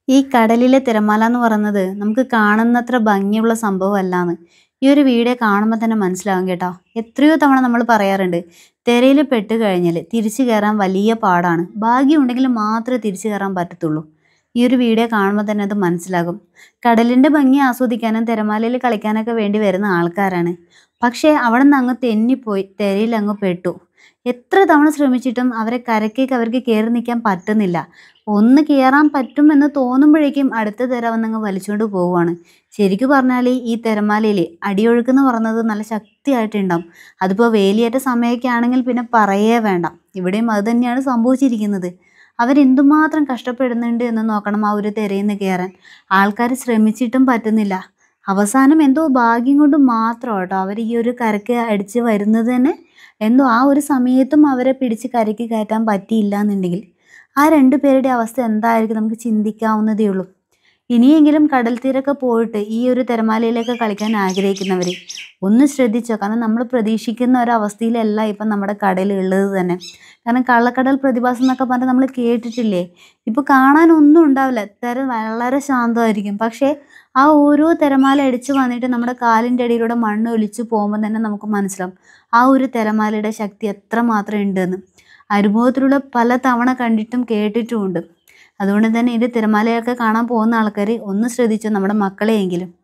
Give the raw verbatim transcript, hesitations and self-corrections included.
ഈ കടലിലെ തിരമാല എന്ന് പറയുന്നത് നമുക്ക് കാണുന്നത്ര ഭംഗിയുള്ള സംഭവമല്ലാന്ന് ഈ ഒരു വീഡിയോ കാണുമ്പോൾ തന്നെ മനസ്സിലാവും കേട്ടോ. എത്രയോ തവണ നമ്മൾ പറയാറുണ്ട്, തിരയിൽ പെട്ട് കഴിഞ്ഞാൽ തിരിച്ചു കയറാൻ വലിയ പാടാണ്, ഭാഗ്യമുണ്ടെങ്കിൽ മാത്രമേ തിരിച്ചു കയറാൻ പറ്റത്തുള്ളൂ. ഈ ഒരു വീഡിയോ കാണുമ്പോൾ തന്നെ അത് മനസ്സിലാകും. കടലിൻ്റെ ഭംഗി ആസ്വദിക്കാനും തിരമാലയിൽ കളിക്കാനൊക്കെ വേണ്ടി വരുന്ന ആൾക്കാരാണ്. പക്ഷേ അവിടെ നിന്ന് അങ്ങ് തെന്നിപ്പോയി തിരയിൽ അങ്ങ് പെട്ടു. എത്ര തവണ ശ്രമിച്ചിട്ടും അവരെ കരക്കേക്ക് അവർക്ക് കയറി നിൽക്കാൻ പറ്റുന്നില്ല. ഒന്ന് കയറാൻ പറ്റുമെന്ന് തോന്നുമ്പോഴേക്കും അടുത്ത തിര വന്നങ്ങ് വലിച്ചുകൊണ്ട് പോവുകയാണ്. ശരിക്കും പറഞ്ഞാൽ ഈ തിരമാലയിൽ അടിയൊഴുക്കെന്ന് പറയുന്നത് നല്ല ശക്തിയായിട്ടുണ്ടാവും. അതിപ്പോൾ വേലിയേറ്റ സമയമൊക്കെ ആണെങ്കിൽ പിന്നെ പറയേ വേണ്ട. ഇവിടെയും അത് തന്നെയാണ് സംഭവിച്ചിരിക്കുന്നത്. അവരെന്തുമാത്രം കഷ്ടപ്പെടുന്നുണ്ട് എന്ന് നോക്കണം ആ ഒരു തിരയിൽ നിന്ന് കയറാൻ. ആൾക്കാർ ശ്രമിച്ചിട്ടും പറ്റുന്നില്ല. അവസാനം എന്തോ ഭാഗ്യം കൊണ്ട് മാത്രം കേട്ടോ അവർ ഈ ഒരു കരക്ക് അടിച്ച് വരുന്നത് തന്നെ. എന്തോ ആ ഒരു സമയത്തും അവരെ പിടിച്ച് കരയ്ക്ക് കയറ്റാൻ പറ്റിയില്ല എന്നുണ്ടെങ്കിൽ ആ രണ്ടു പേരുടെ അവസ്ഥ എന്തായിരിക്കും നമുക്ക് ചിന്തിക്കാവുന്നതേ ഉള്ളൂ. ഇനിയെങ്കിലും കടൽ തീരൊക്കെ പോയിട്ട് ഈ ഒരു തിരമാലയിലൊക്കെ കളിക്കാൻ ആഗ്രഹിക്കുന്നവർ ഒന്ന് ശ്രദ്ധിച്ചോ. കാരണം നമ്മൾ പ്രതീക്ഷിക്കുന്ന ഒരവസ്ഥയിലല്ല ഇപ്പം നമ്മുടെ കടലുള്ളത് തന്നെ. കാരണം കള്ളക്കടൽ പ്രതിഭാസം എന്നൊക്കെ പറഞ്ഞാൽ നമ്മൾ കേട്ടിട്ടില്ലേ. ഇപ്പോൾ കാണാനൊന്നും ഉണ്ടാവില്ല, തിര വളരെ ശാന്തമായിരിക്കും. പക്ഷേ ആ ഓരോ തിരമാല അടിച്ച് വന്നിട്ട് നമ്മുടെ കാലിൻ്റെ അടിയിലൂടെ മണ്ണ് ഒലിച്ച് പോകുമ്പോൾ തന്നെ നമുക്ക് മനസ്സിലാവും ആ ഒരു തിരമാലയുടെ ശക്തി എത്രമാത്രം ഉണ്ടെന്ന്. അനുഭവത്തിലൂടെ പല തവണ കണ്ടിട്ടും കേട്ടിട്ടുമുണ്ട്. അതുകൊണ്ട് തന്നെ ഇതിൻ്റെ തിരമാലയൊക്കെ കാണാൻ പോകുന്ന ആൾക്കാർ ഒന്ന് ശ്രദ്ധിച്ചോ, നമ്മുടെ മക്കളെയെങ്കിലും.